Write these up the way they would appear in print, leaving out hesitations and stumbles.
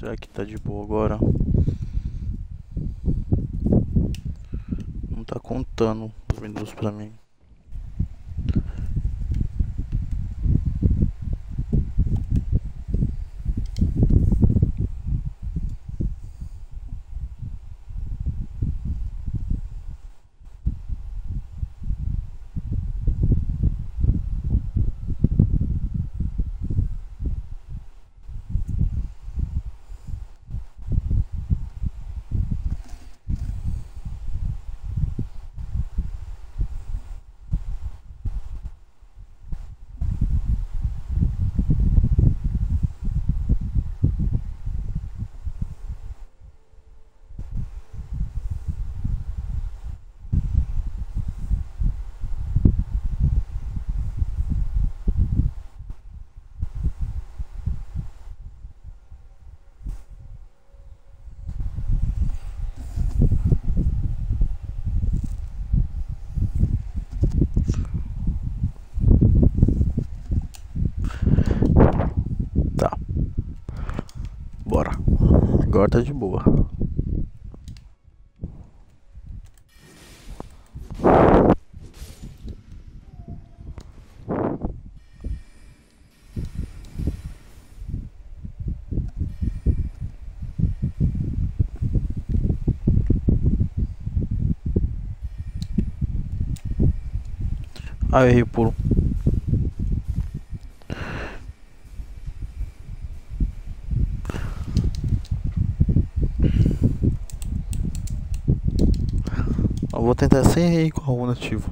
Será que tá de boa agora? Não tá contando os Windows pra mim. Tá, bora. Agora tá de boa. Ah, eu errei o pulo. Eu vou tentar sem ir com o nativo.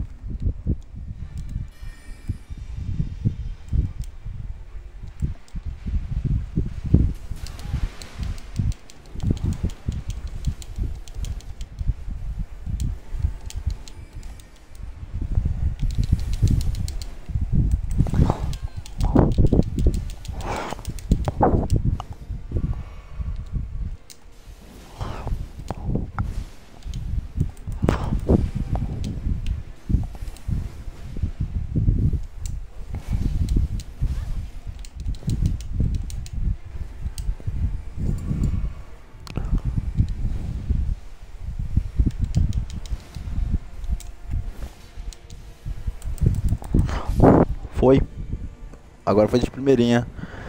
Foi. Agora foi de primeirinha.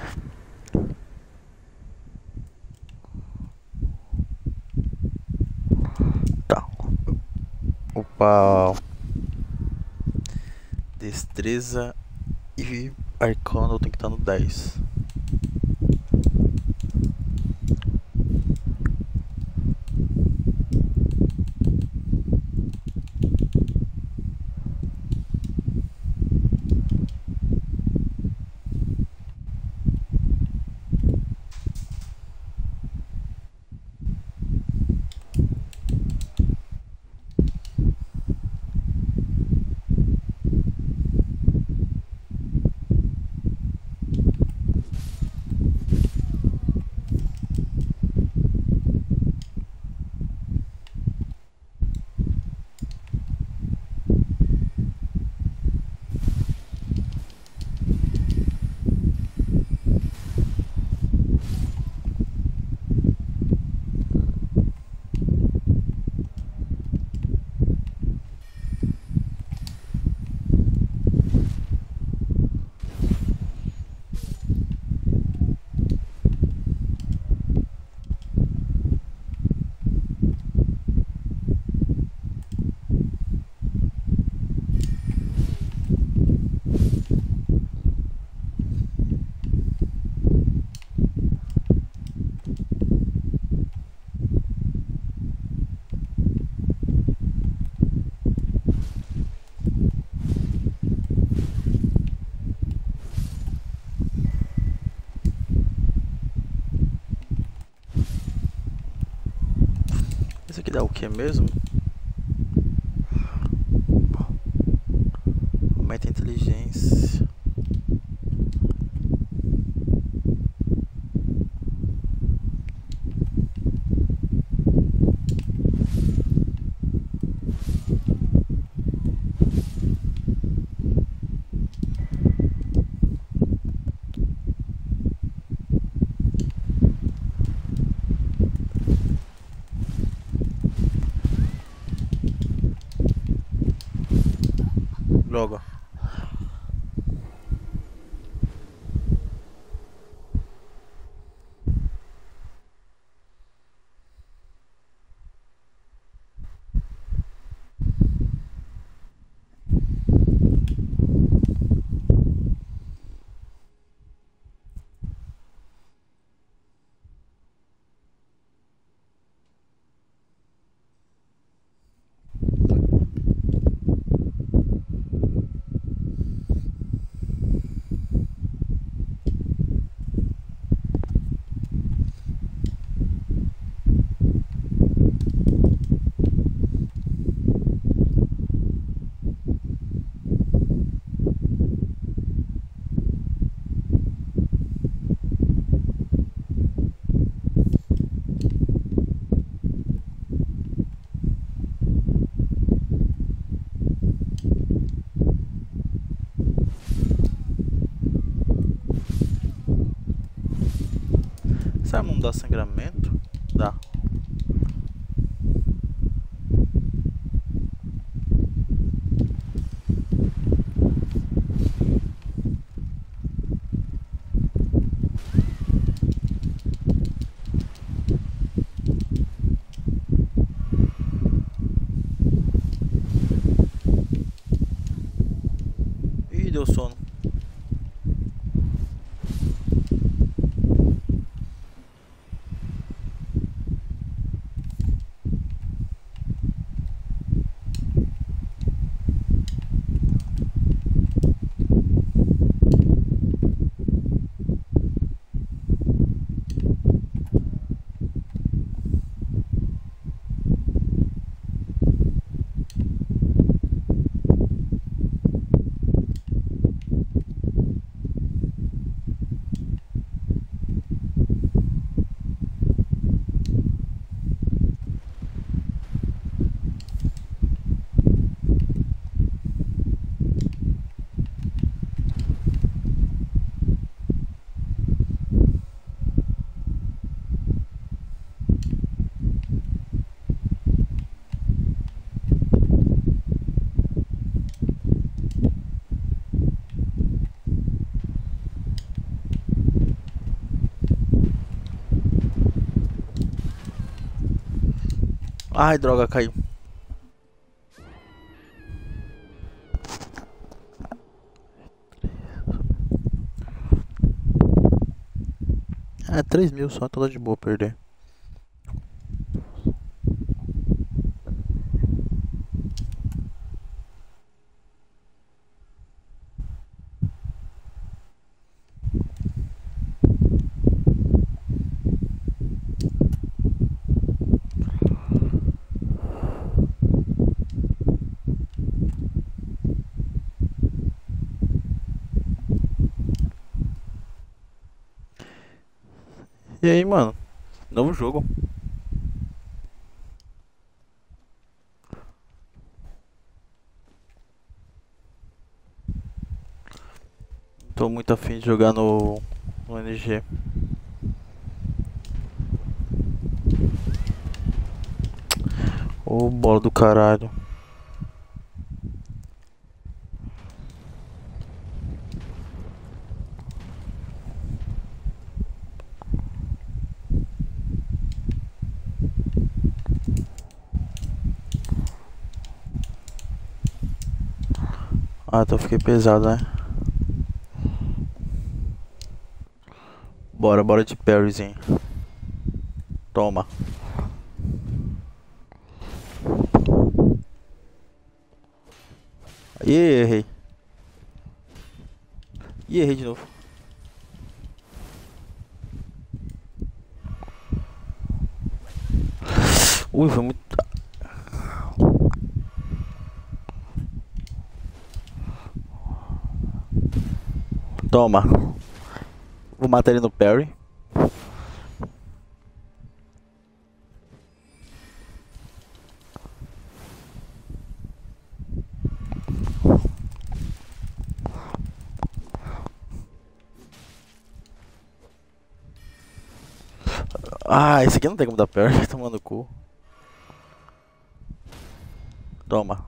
Tá. Opa. Destreza e arcano tem que estar no 10. Isso aqui dá o que mesmo? Aumenta a inteligência. Essa arma não dá sangramento? Dá. Ih, deu sono. Ai, droga, caiu. É 3.000 só, tá de boa perder. E aí, mano? Novo jogo. Tô muito afim de jogar no NG. Ô, bola do caralho. Ah, então fiquei pesado, né? Bora de parryzinho. Toma. Ih, errei. Ih, errei de novo. Ui, foi muito. Toma. Vou matar ele no parry. Ah, esse aqui não tem como dar parry, tomando cu. Toma.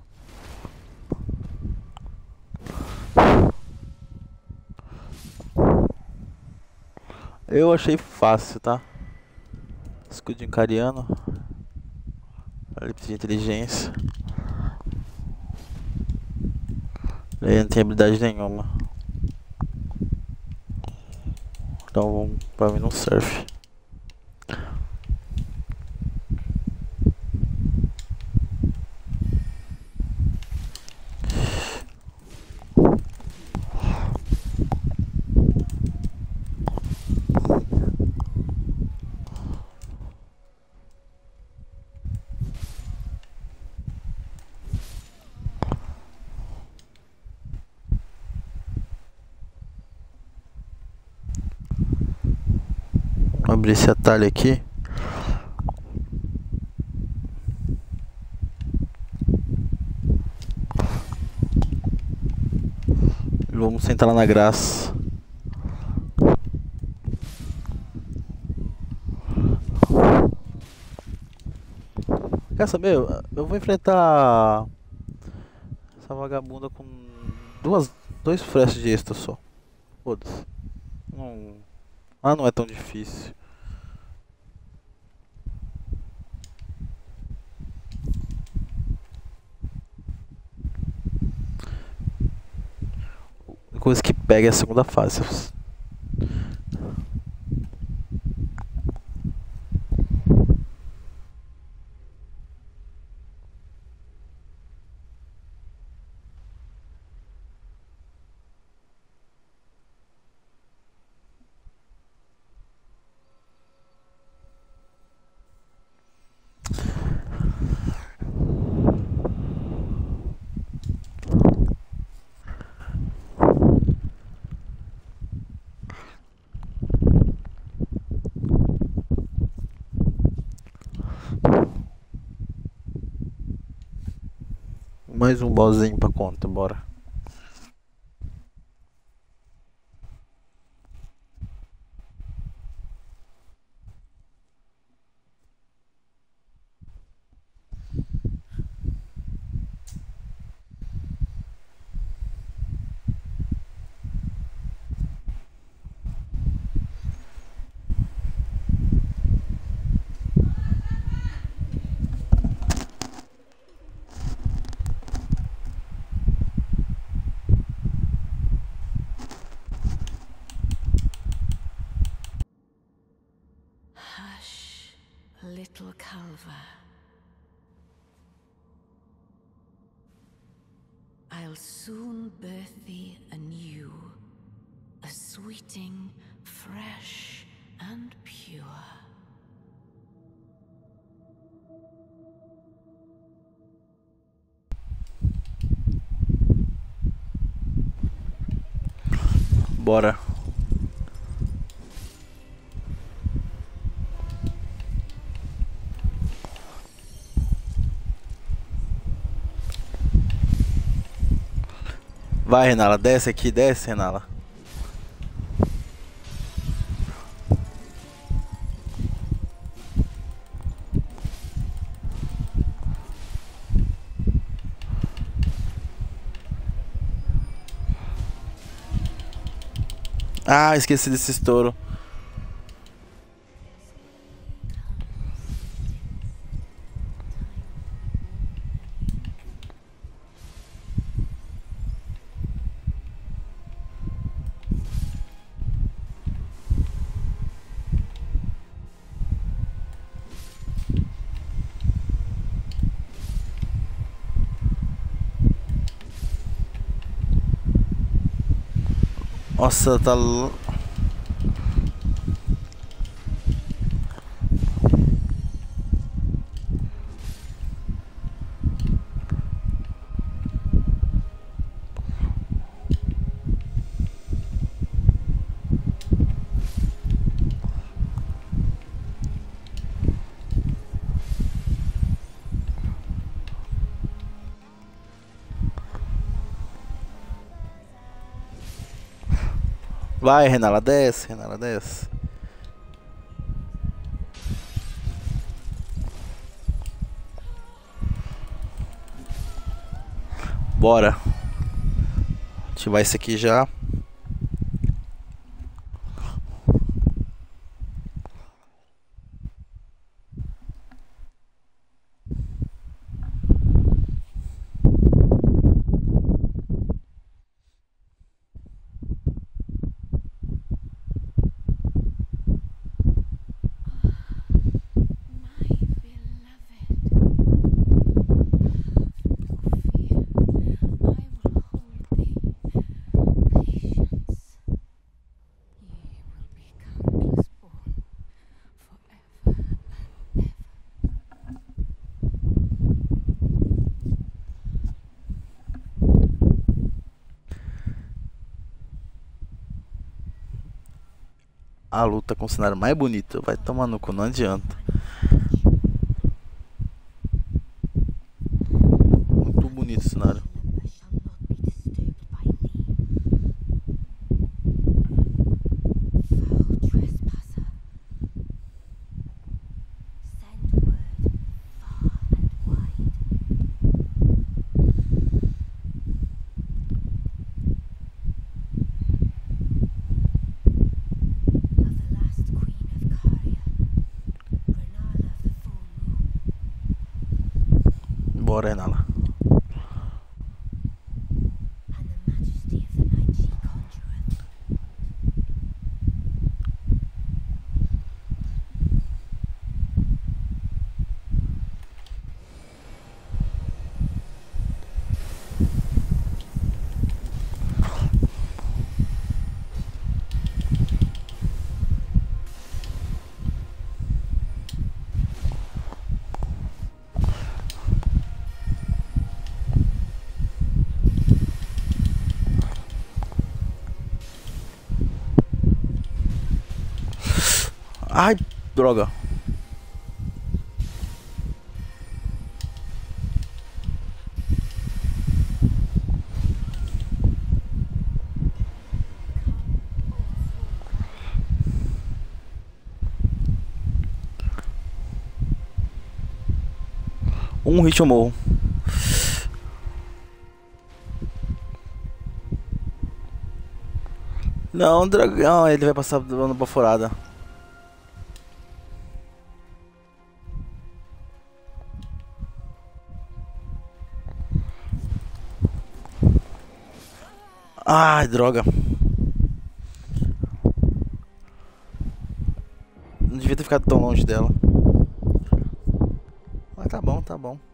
Eu achei fácil, tá? Escudinho cariano. Ele precisa de inteligência. Ele não tem habilidade nenhuma. Então vamos pra mim no surf. Vou abrir esse atalho aqui. Vamos sentar lá na graça. Quer saber? Eu vou enfrentar essa vagabunda com dois flashes de extra só. Foda-se. Não, não é tão difícil. A coisa que pega é a segunda fase. Mais um bossinho pra conta, bora. Hush, little Calva. I'll soon birth thee anew, a sweeting, fresh and pure. Bora. Vai, Renala, desce aqui, desce, Renala. Ah, esqueci desse estouro. Nossa, tá. Vai, Renala, desce, Renala, desce. Bora. Ativar esse aqui já. A luta com o cenário mais bonito. Vai tomar no cu, não adianta. Muito bonito o cenário. Bora, Renala. and the majesty of the night she conjureth. Ai, droga. Um hit eu morro. Não, dragão, ele vai passar dando baforada. Ai, droga. Não devia ter ficado tão longe dela. Mas tá bom, tá bom.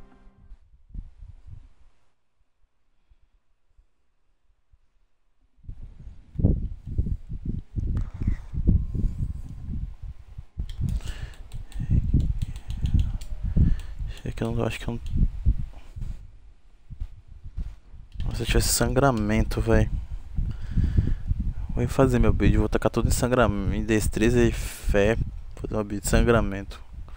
Eu acho que eu não... Se eu tivesse sangramento, velho. Vou fazer meu build, vou tacar tudo em sangramento, em destreza e fé. Fazer uma build de sangramento.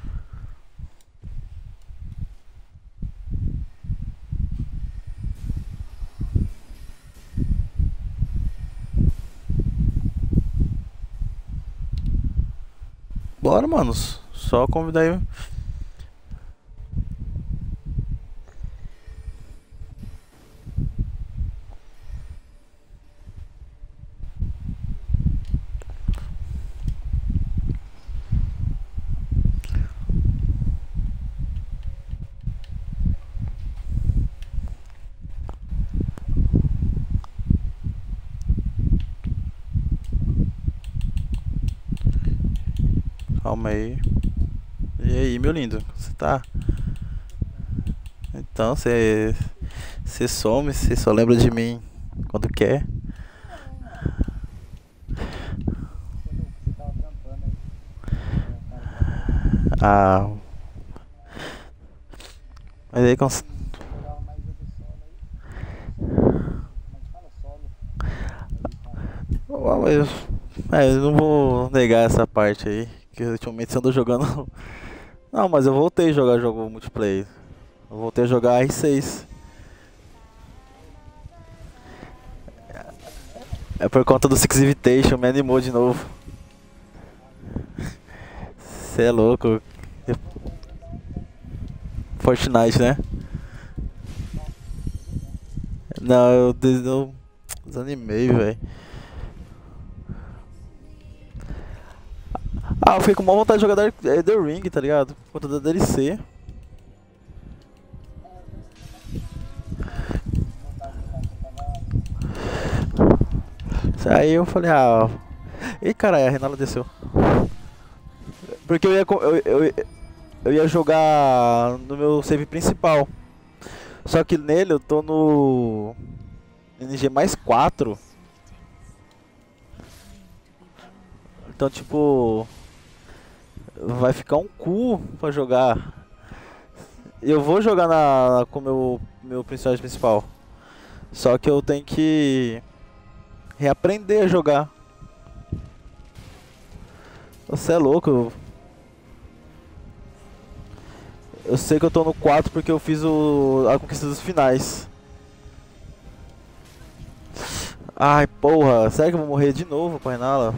Bora, manos. Só convidar aí. Calma aí. E aí, meu lindo? Você tá? Então, você some, você só lembra de mim quando quer. Ah. Mas aí eu não vou negar essa parte aí. Que ultimamente você andou jogando. Não, mas eu voltei a jogar jogo multiplayer. Eu voltei a jogar R6. É por conta do Six Invitation, me animou de novo. Cê é louco. Fortnite, né? Não, eu desanimei, velho. Ah, eu fiquei com uma vontade de jogar The Ring, tá ligado? Por conta da DLC. Aí eu falei, ah... Ih, caralho, a Renala desceu. Porque eu ia jogar no meu save principal. Só que nele eu tô no... NG mais 4. Então, tipo... Vai ficar um cu pra jogar. Eu vou jogar com o meu personagem principal. Só que eu tenho que... reaprender a jogar. Você é louco. Eu sei que eu tô no 4 porque eu fiz a conquista dos finais. Ai, porra. Será que eu vou morrer de novo com a Renala?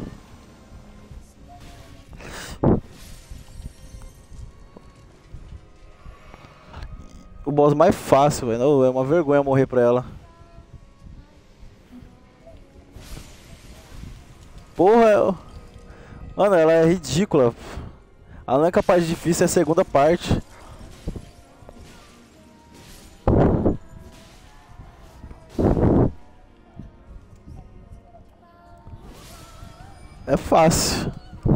O boss mais fácil, velho. É uma vergonha morrer pra ela. Porra, mano, ela é ridícula. A única parte difícil é a segunda parte. É fácil.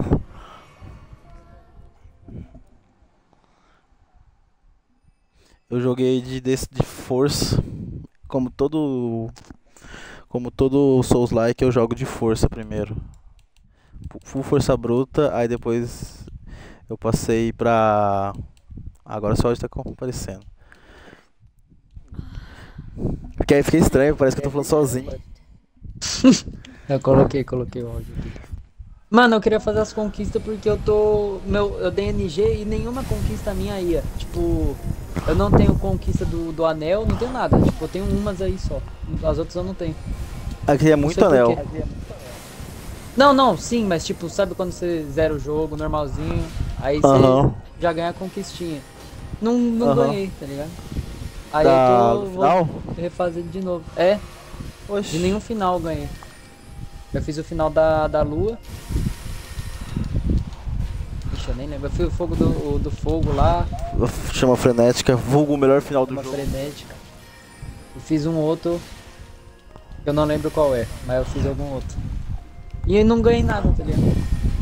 Eu joguei de força. Como todo. Como todo Souls-like, eu jogo de força primeiro. Full força bruta, aí depois eu passei pra. Agora só está comparecendo. Porque aí fica estranho, parece que eu tô falando sozinho. Eu coloquei o áudio aqui. Mano, eu queria fazer as conquistas porque eu tô. Eu dei NG e nenhuma conquista minha ia. Tipo, eu não tenho conquista do anel, não tenho nada. Tipo, eu tenho umas aí só. As outras eu não tenho. Aqui é Não muito sei por anel. quê. Não, sim, mas tipo, sabe quando você zera o jogo normalzinho, aí você Aham. já ganha a conquistinha. Não Aham. ganhei, tá ligado? Aí Da eu tô. final? Vou refazer de novo. É, de Oxi. nenhum final eu ganhei. Eu fiz o final da lua. Ixi, eu nem lembro. Eu fiz o fogo do fogo lá, Chama frenética, vulgo o melhor final do uma jogo. frenética. Eu fiz um outro. Eu não lembro qual é, mas eu fiz algum outro. E eu não ganhei nada, tá ligado?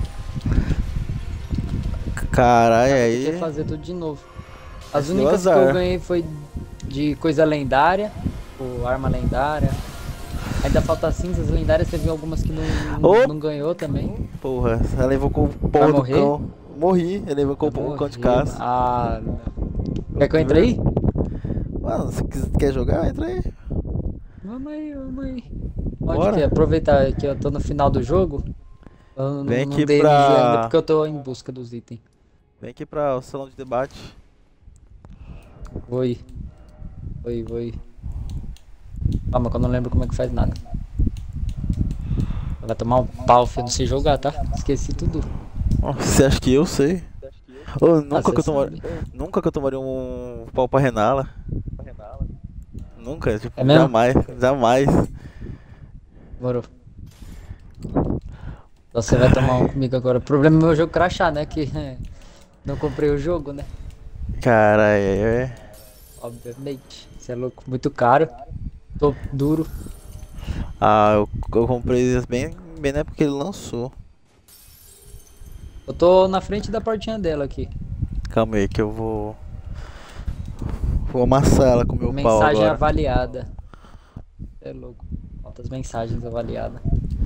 Caralho, Tem aí. que fazer tudo de novo. As Esse deu únicas que azar. eu ganhei foi de coisa lendária, ou arma lendária. Ainda falta cinzas lendárias, teve algumas que Ô! não ganhou também. Porra, ela invocou o Vai porra do morrer? cão. Morri, ele invocou o cão de caça. Ah, quer que eu entre aí? Mano, se quer jogar, entra aí. Vamos aí, vamos aí. Bora. Onde que é? Aproveitar que eu tô no final do jogo. Eu Vem não aqui dei pra- NG ainda porque eu tô em busca dos itens. Vem aqui pra o salão de debate. Vou ir. Vou ir. Calma que eu não lembro como é que faz nada. Vai tomar um pau, filho. Não sei jogar, tá? Esqueci tudo. Nossa, você acha que eu sei? Ô, nunca, você que eu tomaria, sabe. nunca que eu tomaria um pau pra Renala. Nunca, tipo, É mesmo? jamais. Morou. Você vai tomar um comigo agora. O problema é meu jogo crashar, né? Que não comprei o jogo, né? Caralho, é. Obviamente. Você é louco. Muito caro. Tô duro. Ah, eu comprei bem na época que ele lançou. Eu tô na frente da portinha dela aqui. Calma aí que eu vou. Vou amassar ela com o meu pau Mensagem agora. avaliada. É louco. Quantas mensagens avaliadas.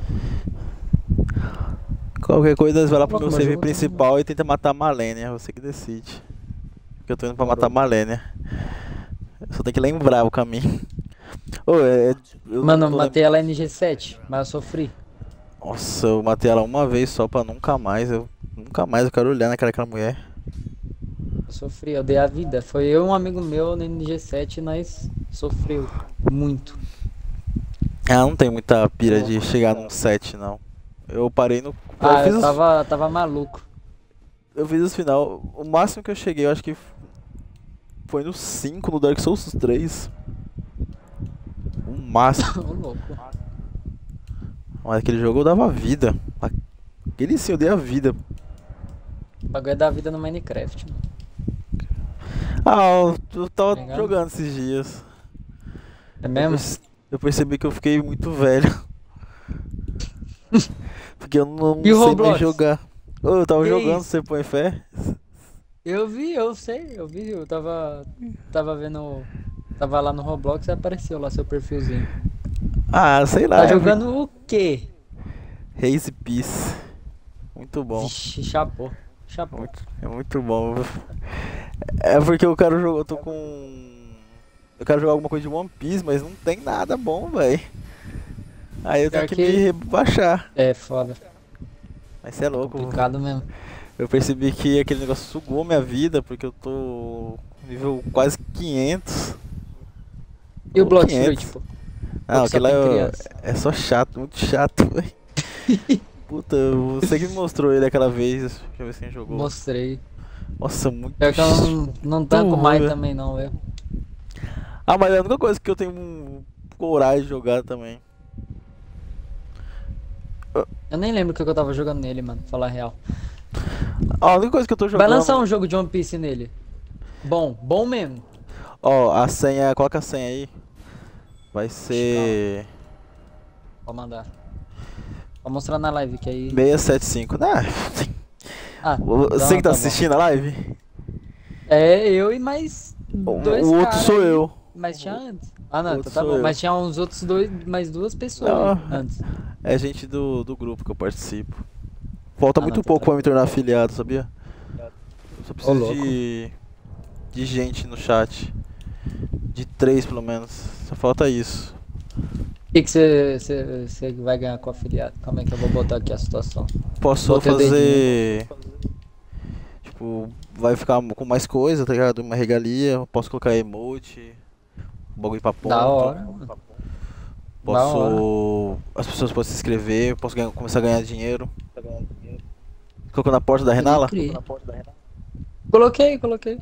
Qualquer coisa, nós vai lá pro meu Mas server eu vou principal e tenta matar a Malenia. Você que decide. Porque eu tô indo pra matar a Malenia. Eu só tenho que lembrar o caminho. Ô, eu Mano, eu tô matei ela NG7, mas eu sofri. Nossa, eu matei ela uma vez só pra nunca mais. Nunca mais eu quero olhar na cara daquela mulher. Eu sofri, eu dei a vida. Foi eu e um amigo meu no NG7 e nós sofreu muito. Ah, não tem muita pira de chegar num 7 não. Eu parei no. Ah, fiz eu os- tava maluco. Eu fiz os final. O máximo que eu cheguei, eu acho que foi no 5 no Dark Souls 3. O máximo. Ô louco. Mas aquele jogo eu dava vida. Aquele sim eu dei a vida. O bagulho é da vida no Minecraft. Mano. Ah, eu tava Legal. jogando esses dias. É mesmo? Eu percebi que eu fiquei muito velho. Porque eu não E o sei Roblox? mais jogar. Ô, eu tava Que jogando, isso? você põe fé? Eu vi, eu sei, eu tava vendo. Tava lá no Roblox e apareceu lá seu perfilzinho. Ah, sei lá. Tá jogando o quê? Haze Peace. Muito bom. Vixe, chapou. Chapou. É muito bom. É porque eu quero jogar. Eu tô com. Eu quero jogar alguma coisa de One Piece, mas não tem nada bom, velho. Aí eu tenho Pior que me que- rebaixar. É foda. Mas você é louco. Complicado mesmo. Eu percebi que aquele negócio sugou minha vida, porque eu tô nível quase 500. E o Ou Block 500. Fruit, pô? Não, Ou que só aquilo tem lá criança? é só chato, muito chato, velho. Puta, você que me mostrou ele aquela vez, deixa eu ver se quem jogou. Mostrei. Nossa, muito Pior que eu não tanco ruim, mais velho. também não, eu. Ah, mas é a única coisa que eu tenho coragem de jogar também. Eu nem lembro o que eu tava jogando nele, mano, pra falar a real. A única coisa que eu tô jogando. Vai lançar um jogo de One Piece nele. Bom mesmo. Ó, a senha, coloca a senha aí. Vai ser. Vou mandar. Vou mostrar na live que aí. 675. Ah, Ah, você que tá bom. assistindo a live? É, eu e mais O dois outro caras sou aí. eu. Mas tinha antes. Ah, não, Outro então tá sou bom. eu. Mas tinha uns outros dois, mais duas pessoas Não, aí antes. é gente do grupo que eu participo. Falta Ah, muito não, então pouco tá pra me tornar afiliado, sabia? Eu só preciso louco. de gente no chat. De 3 pelo menos. Só falta isso. O que você vai ganhar com o afiliado? Calma aí que eu vou botar aqui a situação. Posso Botei o fazer. Tipo, vai ficar com mais coisa, tá ligado? Uma regalia. Eu posso colocar emote. Bagulho pra ponto. Da hora, mano. Da hora. Posso. As pessoas podem se inscrever. Eu posso começar a ganhar dinheiro. Colocou na porta da Renala? Coloquei.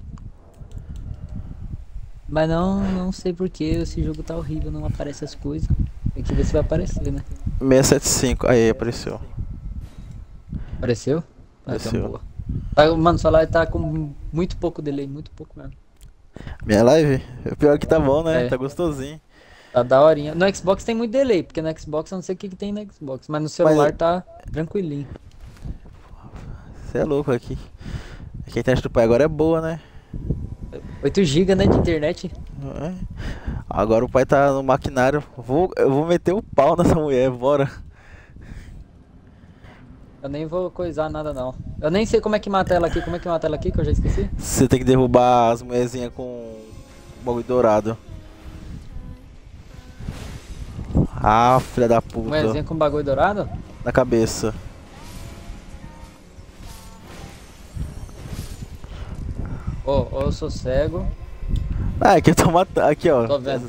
Mas não sei porque esse jogo tá horrível, não aparece as coisas. Tem que ver se vai aparecer, né? 675. Aí, apareceu. Apareceu? Ah, então Apareceu. boa. Tá, mano, sua live tá com muito pouco delay, muito pouco mesmo. Minha live? O pior que tá bom, né? É. Tá gostosinho. Tá daorinha. No Xbox tem muito delay, porque no Xbox eu não sei o que tem no Xbox, mas no celular tá tranquilinho. Você é louco aqui. Aqui a internet do pai agora é boa, né? 8 GB, né, de internet. É. Agora o pai tá no maquinário. Eu vou meter o pau nessa mulher, bora. Eu nem vou coisar nada não. Eu nem sei como é que mata ela aqui, que eu já esqueci. Você tem que derrubar as mulherzinhas com o bagulho dourado. Ah, filha da puta. Moedinha com bagulho dourado? Na cabeça. Ô, eu sou cego, Ah, aqui eu tô matando. Aqui, ó. tô vendo.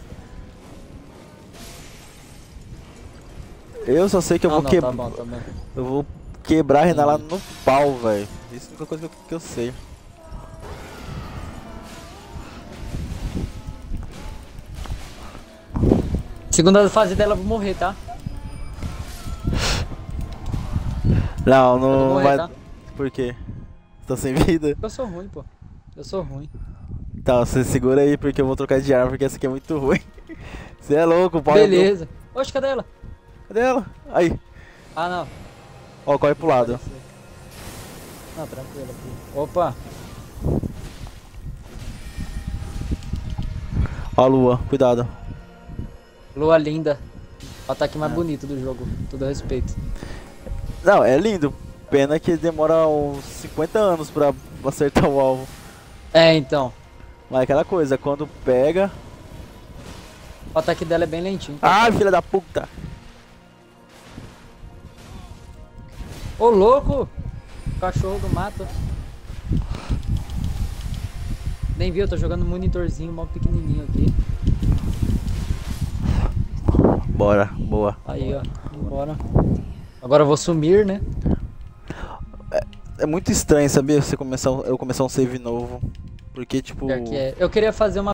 Eu só sei que eu Não, vou não, quebrar. tá bom, tá bom. Eu vou quebrar a Renala no pau, velho. Isso é a única coisa que eu sei. Segunda fase dela eu vou morrer, tá? Não, Eu vou não morrer, vai. tá? Por quê? Tô sem vida? Eu sou ruim, pô. Eu sou ruim. Tá, você segura aí porque eu vou trocar de arma porque essa aqui é muito ruim. Você é louco, pau. Beleza. Oxe, cadê ela? Cadê ela? Aí. Ah, não. Ó, corre pro lado. Não, tranquilo aqui. Opa. Ó a lua, cuidado. Lua linda. O ataque mais bonito do jogo. Todo respeito. Não, é lindo. Pena que demora uns 50 anos pra acertar o alvo. É, então. Mas é aquela coisa, quando pega. O ataque dela é bem lentinho. Ah, filha da puta! Ô, louco! Cachorro do mato. Nem vi, eu tô jogando um monitorzinho mal pequenininho aqui. Bora, boa. Aí, ó. Bora. Agora eu vou sumir, né? É muito estranho, sabia? Eu começar um save novo. Porque, tipo. Pior que é. Eu queria fazer uma